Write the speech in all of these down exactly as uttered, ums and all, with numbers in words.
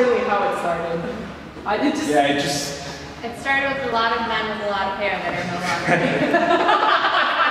really how it started. I did just. Yeah, it just. It started with a lot of men with a lot of hair that are no longer.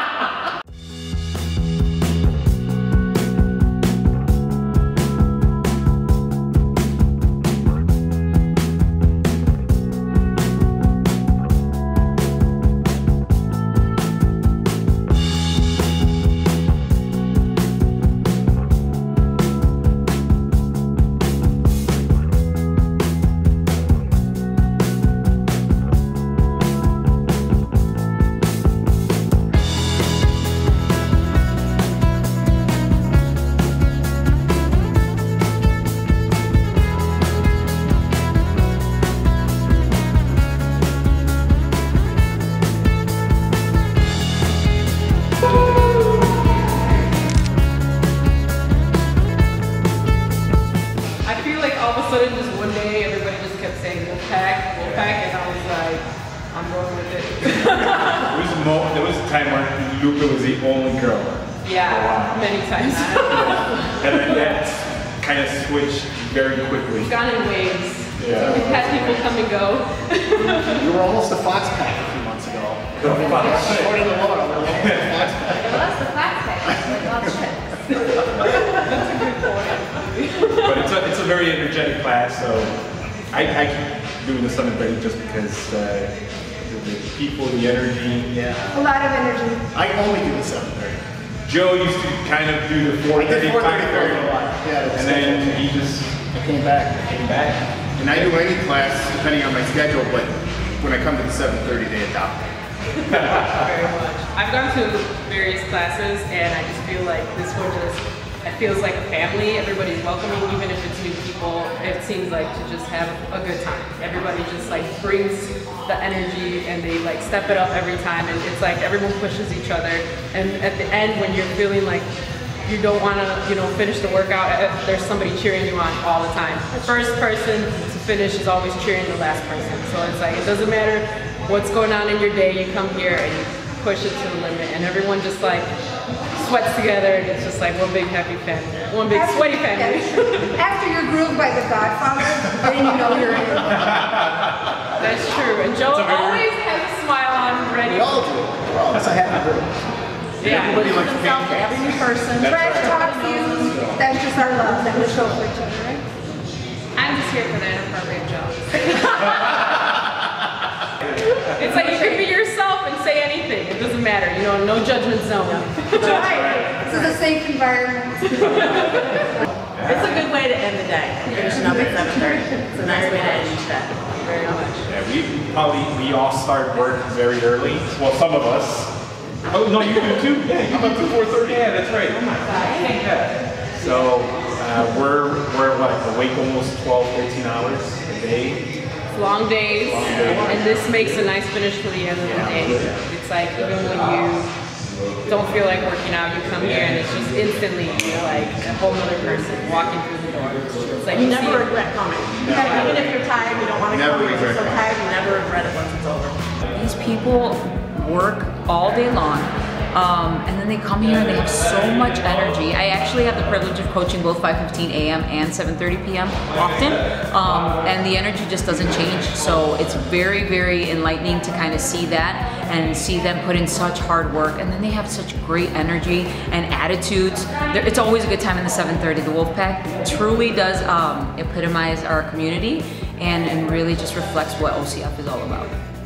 Sudden, just one day, everybody just kept saying Wolfpack, Wolfpack, and I was like, I'm going with it. there, was more, there was a time where Luca was the only girl. Yeah, many times. And then that kind of switched very quickly. It's gone in waves. Yeah. We've had people come and go. You were almost a Fox Pack a few months ago. The Fox Pack. Short of the water, we were almost a Fox Pack. It was the Fox Pack. Like, oh shit. That's a good point. But it's a, it's a very energetic class, so I, I keep doing the seven thirty just because uh, the, the people, the energy. Yeah. A lot of energy. I only do the seven thirty. Joe used to kind of do the four thirty, five thirty, yeah, and then he just I came back. came back. And I do any class depending on my schedule, but when I come to the seven thirty, they adopt me. Very much. I've gone to various classes, and I just feel like this one just, it feels like a family. Everybody's welcoming, even if it's new people. It seems like to just have a good time. Everybody just like brings the energy, and they like step it up every time, and it's like everyone pushes each other. And at the end, when you're feeling like you don't want to, you know, finish the workout, there's somebody cheering you on all the time. The first person to finish is always cheering the last person. So it's like, it doesn't matter what's going on in your day, you come here and you push it to the limit, and everyone just like sweats together, and it's just like one big happy family, one big After, sweaty family. After you're groomed by the Godfather, then you know you're in. That's true, and Joe always has a smile on, ready. We all do. That's a happy group. Yeah. Everybody likes Himself, pancakes. every new person. That's Trash right. talks you. That's just our love that we show for each other, right? I'm just here for the inappropriate jokes. It's like you can be yourself and say anything. It doesn't matter, you know, no judgment zone. That's right. This is a safe environment. It's a good way to end the day, finishing up at seven thirty. It's a nice way to end each day. Very much. Yeah, we probably, we all start work very early. Well, some of us. Oh, no, you do too? Yeah, you I'm up to four thirty. Yeah, that's right. Oh my God. Yeah. So uh, we're, we're what, awake almost twelve, thirteen hours a day. Long days, Long days. and this makes a nice finish to the end of the day. It's like even when you don't feel like working out, you come here and it's just instantly you're like a whole other person walking through the door. It's like You you never see- regret coming. Even if you're tired, you don't want to Never come because you're regret so coming. tired, you never regret it once it's over. These people work all day long, um, and then they come here and they have so much energy. I actually have the privilege of coaching both five fifteen a m and seven thirty p m often, um, and the energy just doesn't change. So it's very, very enlightening to kind of see that and see them put in such hard work, and then they have such great energy and attitudes. They're, it's always a good time in the seven thirty. The Wolfpack truly does um, epitomize our community and, and really just reflects what O C F is all about.